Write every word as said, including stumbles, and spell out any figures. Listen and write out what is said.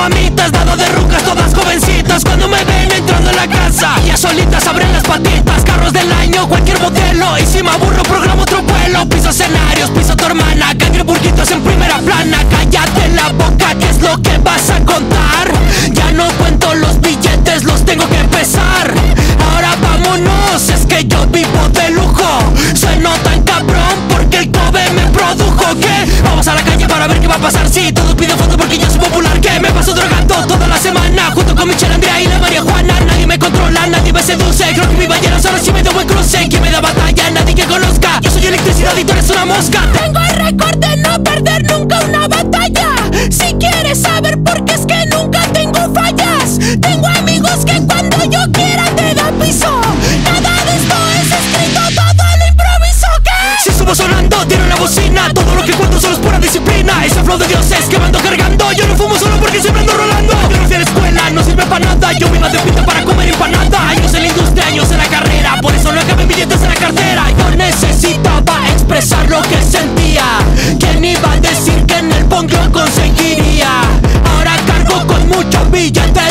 mamitas, dado de rucas, todas jovencitas. Cuando me ven entrando en la casa, ya solitas abren las patitas. Carros del año, cualquier modelo. Y si me aburro programo otro vuelo. Piso escenarios, piso tu hermana. Cangre burguitos en primera plana. Cállate la boca, ¿qué es lo que vas a contar? Ya no cuento los billetes, los tengo que pesar. Ahora vámonos, es que yo vivo de lujo. Sueno tan cabrón porque el Kobe me produjo. ¿Qué? Vamos a la calle para ver qué va a pasar. Si sí, todos piden fotos porque yo soy popular. Que me paso drogando toda la semana junto con Michelle, Andrea y la María Juana. Nadie me controla, nadie me seduce. Creo que mi ballena solo si me da buen cruce. ¿Quién me da batalla? Nadie que conozca. Yo soy electricidad y tú eres una mosca. Tengo el récord de no perder nunca una batalla. Si quieres saber por qué es que nunca tengo fallas. Tengo amigos que cuando yo quiera te dan piso. Nada de esto es escrito, todo lo improviso. ¿Qué? Si subo sonando, tiro la bocina. Todo lo que cuento solo es pura disciplina. Ese flow de dioses que me ando cargando. Yo no fumo solo porque siempre ando rolando. Yo no fui a la escuela, no sirve para nada. Yo me iba de pinta para comer empanada. Años en la industria, años en la carrera. Por eso no acabé billetes en la cartera. Yo necesitaba expresar lo que sentía. ¿Quién iba a decir que en el punk yo conseguiría? Ahora cargo con mucho billete.